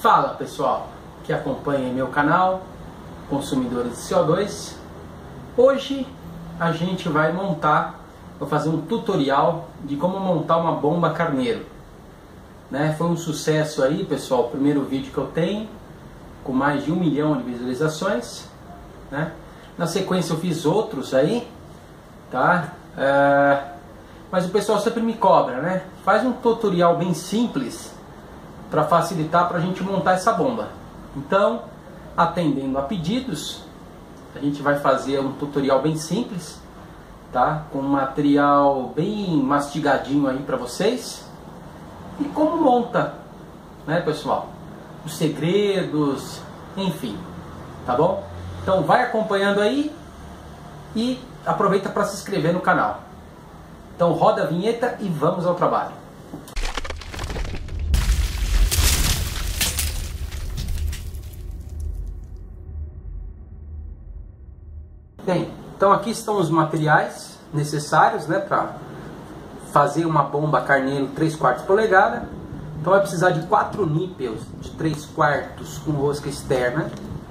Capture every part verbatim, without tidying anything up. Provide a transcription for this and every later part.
Fala pessoal que acompanha meu canal Consumidores de C O dois. Hoje a gente vai montar, vou fazer um tutorial de como montar uma bomba carneiro, né? Foi um sucesso aí pessoal, o primeiro vídeo que eu tenho com mais de um milhão de visualizações, né? Na sequência eu fiz outros aí, tá? É... Mas o pessoal sempre me cobra, né? Faz um tutorial bem simples para facilitar para a gente montar essa bomba. Então, atendendo a pedidos, a gente vai fazer um tutorial bem simples, tá? Com um material bem mastigadinho aí para vocês. E como monta, né, pessoal? Os segredos, enfim, tá bom? Então vai acompanhando aí e aproveita para se inscrever no canal. Então roda a vinheta e vamos ao trabalho. Bem, então aqui estão os materiais necessários, né, para fazer uma bomba carneiro três quartos polegada. Então vai precisar de quatro nípeis de três quartos com rosca externa.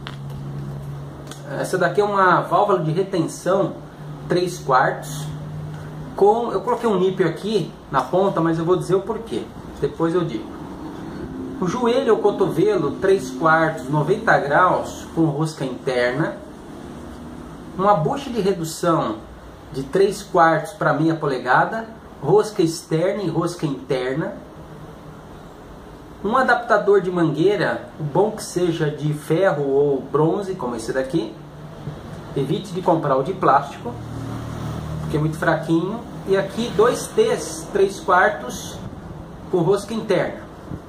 Essa daqui é uma válvula de retenção três quartos. Com, eu coloquei um nípel aqui na ponta, mas eu vou dizer o porquê. Depois eu digo. O joelho ou cotovelo três quartos, noventa graus com rosca interna. Uma bucha de redução de três quartos para meia polegada, rosca externa e rosca interna. Um adaptador de mangueira, bom que seja de ferro ou bronze, como esse daqui. Evite de comprar o de plástico, porque é muito fraquinho. E aqui dois T's, três quartos com rosca interna.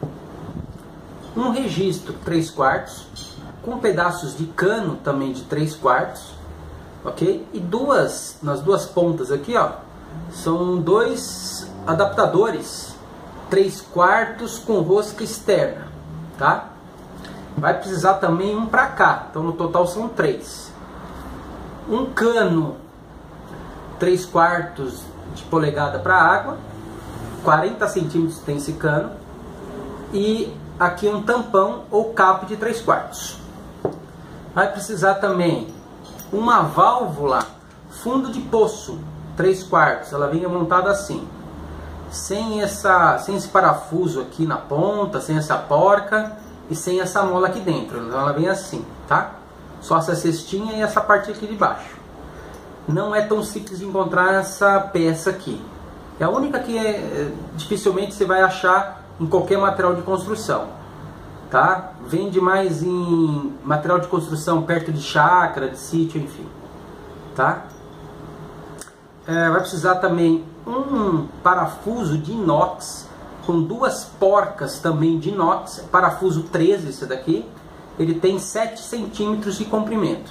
Um registro três quartos, com pedaços de cano também de três quartos. Ok? E duas, nas duas pontas aqui, ó, são dois adaptadores três quartos com rosca externa, tá? Vai precisar também um para cá, então no total são três. Um cano três quartos de polegada para água, quarenta centímetros tem esse cano, e aqui um tampão ou capo de três quartos. Vai precisar também uma válvula fundo de poço três quartos, ela vem montada assim, sem essa, sem esse parafuso aqui na ponta, sem essa porca e sem essa mola aqui dentro. Então ela vem assim, tá? Só essa cestinha e essa parte aqui de baixo. Não é tão simples de encontrar essa peça aqui. É a única que é, dificilmente você vai achar em qualquer material de construção, tá? Vende mais em material de construção perto de chácara, de sítio, enfim, tá? É, vai precisar também um parafuso de inox com duas porcas também de inox, parafuso treze esse daqui. Ele tem sete centímetros de comprimento.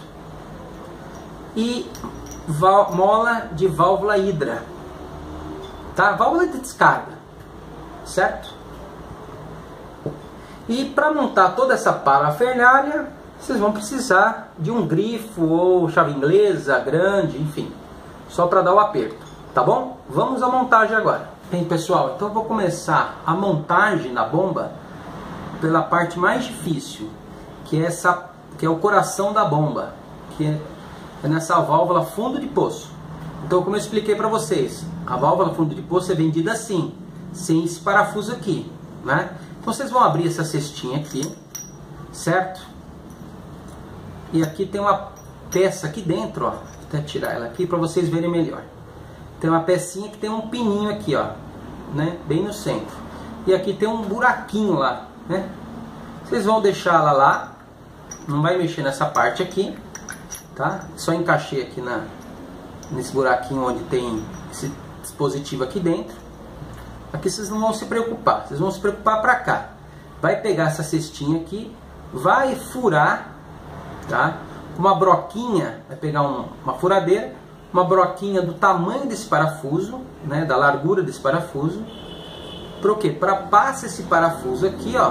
E mola de válvula hidra, tá? Válvula de descarga, certo? E para montar toda essa parafernália, vocês vão precisar de um grifo ou chave inglesa grande, enfim, só para dar o aperto, tá bom? Vamos à montagem agora. Bem pessoal, então eu vou começar a montagem da bomba pela parte mais difícil, que é, essa, que é o coração da bomba, que é é nessa válvula fundo de poço. Então, como eu expliquei para vocês, a válvula fundo de poço é vendida assim, sem esse parafuso aqui, né? Então vocês vão abrir essa cestinha aqui, certo? E aqui tem uma peça aqui dentro, ó. Vou até tirar ela aqui para vocês verem melhor. Tem uma pecinha que tem um pininho aqui, ó, né? Bem no centro. E aqui tem um buraquinho lá, né? Vocês vão deixar ela lá, não vai mexer nessa parte aqui, tá? Só encaixei aqui na, nesse buraquinho onde tem esse dispositivo aqui dentro. Aqui vocês não vão se preocupar, vocês vão se preocupar para cá. Vai pegar essa cestinha aqui, vai furar, tá? Uma broquinha, vai pegar um, uma furadeira, uma broquinha do tamanho desse parafuso, né? Da largura desse parafuso. Para o quê? Para passar esse parafuso aqui, ó,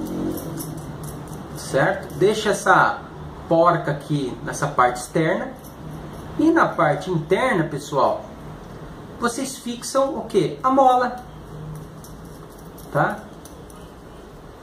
certo? Deixa essa porca aqui nessa parte externa, e na parte interna, pessoal, vocês fixam o que? A mola, tá?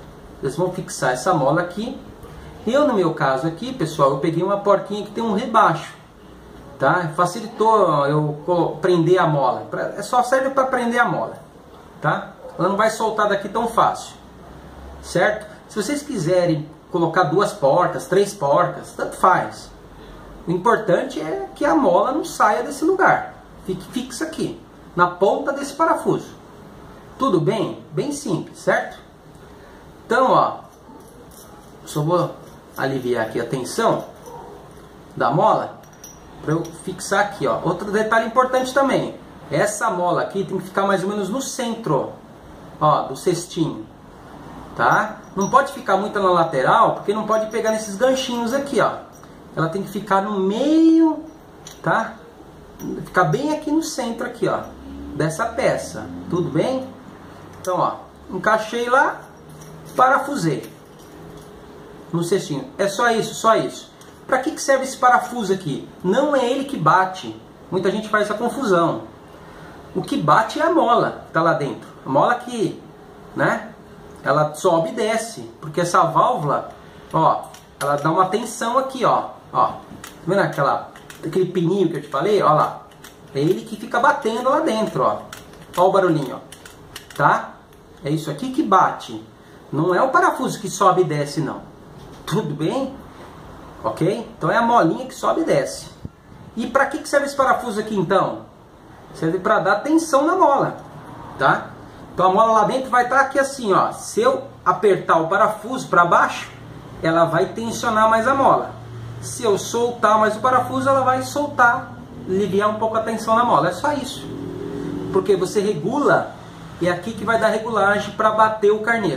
Vocês vão fixar essa mola aqui. Eu, no meu caso aqui, pessoal, eu peguei uma porquinha que tem um rebaixo, tá? Facilitou eu prender a mola. É só serve para prender a mola, tá? Ela não vai soltar daqui tão fácil, certo? Se vocês quiserem colocar duas porcas, três porcas, tanto faz. O importante é que a mola não saia desse lugar. Fique fixa aqui, na ponta desse parafuso. Tudo bem? Bem simples, certo? Então, ó, só vou aliviar aqui a tensão da mola para eu fixar aqui, ó. Outro detalhe importante também, essa mola aqui tem que ficar mais ou menos no centro, ó, do cestinho, tá? Não pode ficar muito na lateral, porque não pode pegar nesses ganchinhos aqui, ó. Ela tem que ficar no meio, tá? Ficar bem aqui no centro aqui, ó, dessa peça. Tudo bem? Então, ó, encaixei lá, parafusei no cestinho. É só isso, só isso. Para que que serve esse parafuso aqui? Não é ele que bate. Muita gente faz essa confusão. O que bate é a mola que tá lá dentro. A mola que, né, ela sobe e desce, porque essa válvula, ó, ela dá uma tensão aqui, ó, ó. Tá vendo aquela, aquele pininho que eu te falei? Ó lá. É ele que fica batendo lá dentro, ó. Ó o barulhinho, ó. Tá? É isso aqui que bate. Não é o parafuso que sobe e desce, não. Tudo bem? Ok? Então é a molinha que sobe e desce. E para que que serve esse parafuso aqui, então? Serve para dar tensão na mola, tá? Então a mola lá dentro vai estar aqui assim, ó. Se eu apertar o parafuso para baixo, ela vai tensionar mais a mola. Se eu soltar mais o parafuso, ela vai soltar, aliviar um pouco a tensão na mola. É só isso. Porque você regula, e é aqui que vai dar regulagem para bater o carneiro.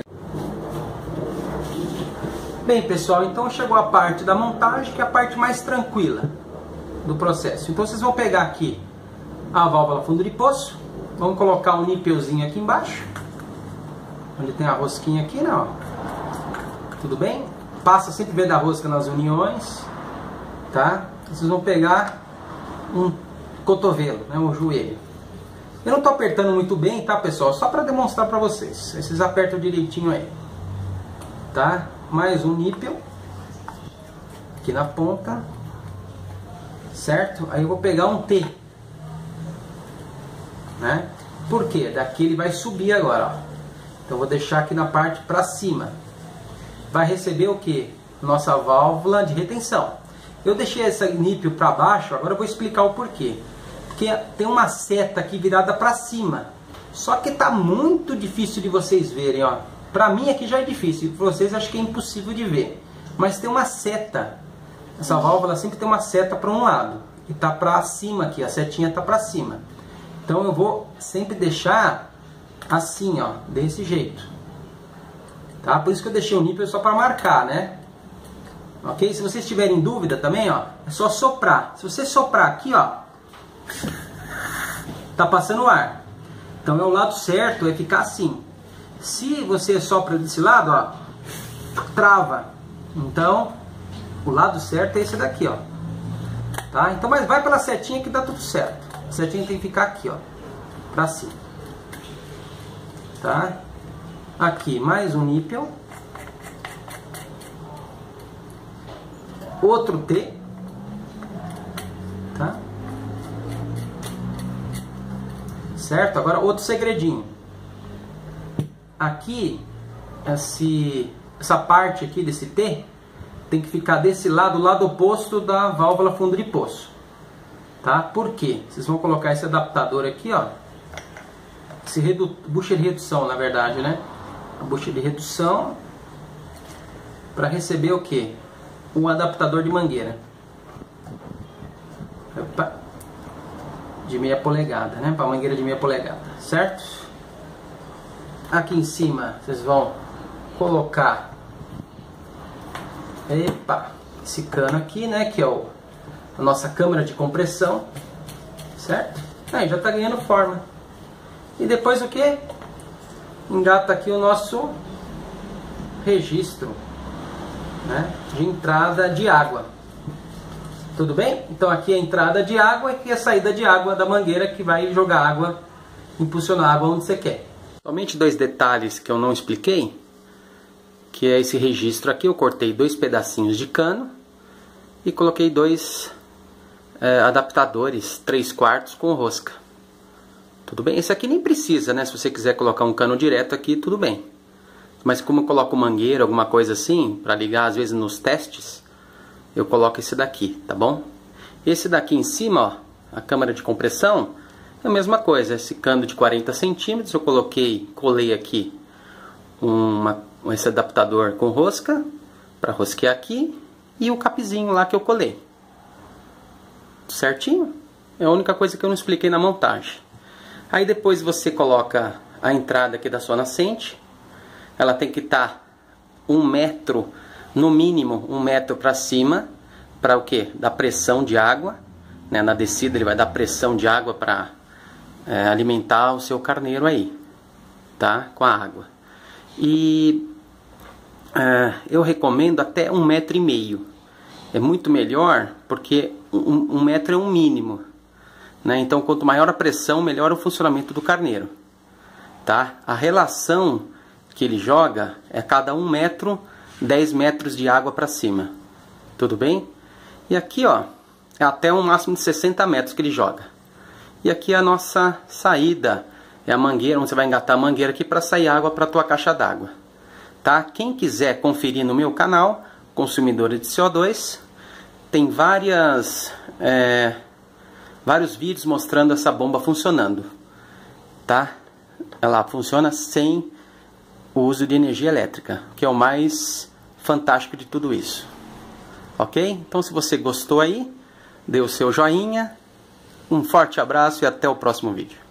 Bem, pessoal, então chegou a parte da montagem, que é a parte mais tranquila do processo. Então vocês vão pegar aqui a válvula fundo de poço, vamos colocar um nípelzinho aqui embaixo, onde tem a rosquinha aqui, né, ó. Tudo bem? Passa sempre ver da rosca nas uniões, tá? Vocês vão pegar um cotovelo, né, um joelho. Eu não estou apertando muito bem, tá, pessoal? Só para demonstrar para vocês. Aí vocês apertam direitinho aí, tá? Mais um nípel aqui na ponta, certo? Aí eu vou pegar um T, né? Por quê? Daqui ele vai subir agora, ó. Então eu vou deixar aqui na parte para cima. Vai receber o que? Nossa válvula de retenção. Eu deixei essa nípel para baixo, agora eu vou explicar o porquê. Porque tem uma seta aqui virada para cima. Só que tá muito difícil de vocês verem, ó. Para mim aqui já é difícil, para vocês acho que é impossível de ver. Mas tem uma seta. Essa válvula sempre tem uma seta para um lado. E tá para cima aqui, a setinha tá para cima. Então eu vou sempre deixar assim, ó, desse jeito. Tá? Por isso que eu deixei o nípel só para marcar, né? Ok? Se vocês tiverem dúvida também, ó, é só soprar. Se você soprar aqui, ó, tá passando ar. Então é o lado certo, é ficar assim. Se você sopra desse lado, ó, trava. Então, o lado certo é esse daqui, ó. Tá? Então, mas vai pela setinha que dá tudo certo. A setinha tem que ficar aqui, ó, pra cima. Tá? Aqui, mais um nípel. Outro T. Tá? Certo? Agora, outro segredinho. Aqui, esse, essa parte aqui desse T tem que ficar desse lado, o lado oposto da válvula fundo de poço, tá? Por quê? Vocês vão colocar esse adaptador aqui, ó, esse redu, bucha de redução, na verdade, né? A bucha de redução para receber o que? Um adaptador de mangueira. Opa. De meia polegada, né? Para mangueira de meia polegada, certo? Aqui em cima vocês vão colocar, epa, esse cano aqui, né, que é o, a nossa câmara de compressão, certo? Aí já está ganhando forma. E depois o que? Engata aqui o nosso registro, né, de entrada de água. Tudo bem? Então aqui é a entrada de água e aqui é a saída de água da mangueira que vai jogar água, impulsionar a água onde você quer. Somente dois detalhes que eu não expliquei, que é esse registro aqui. Eu cortei dois pedacinhos de cano e coloquei dois é, adaptadores três quartos com rosca. Tudo bem? Esse aqui nem precisa, né? Se você quiser colocar um cano direto aqui, tudo bem. Mas como eu coloco mangueira, alguma coisa assim, para ligar às vezes nos testes, eu coloco esse daqui, tá bom? Esse daqui em cima, ó, a câmara de compressão, é a mesma coisa. Esse cano de quarenta centímetros, eu coloquei, colei aqui uma, esse adaptador com rosca, para rosquear aqui, e o capzinho lá que eu colei. Certinho? É a única coisa que eu não expliquei na montagem. Aí depois você coloca a entrada aqui da sua nascente. Ela tem que estar um metro, no mínimo um metro para cima, para o que? Da pressão de água, né? Na descida ele vai dar pressão de água para é, alimentar o seu carneiro aí, tá? Com a água. E é, eu recomendo até um metro e meio. É muito melhor porque um, um metro é um mínimo. Né? Então, quanto maior a pressão, melhor o funcionamento do carneiro. Tá? A relação que ele joga é cada um metro, dez metros de água para cima. Tudo bem? E aqui, ó, é até um máximo de sessenta metros que ele joga. E aqui é a nossa saída. É a mangueira, onde você vai engatar a mangueira aqui para sair água para a tua caixa d'água. Tá? Quem quiser conferir no meu canal, Consumidores de C O dois, tem várias... É, vários vídeos mostrando essa bomba funcionando, tá? Ela funciona sem o uso de energia elétrica, que é o mais fantástico de tudo isso. Ok? Então, se você gostou aí, dê o seu joinha, um forte abraço e até o próximo vídeo.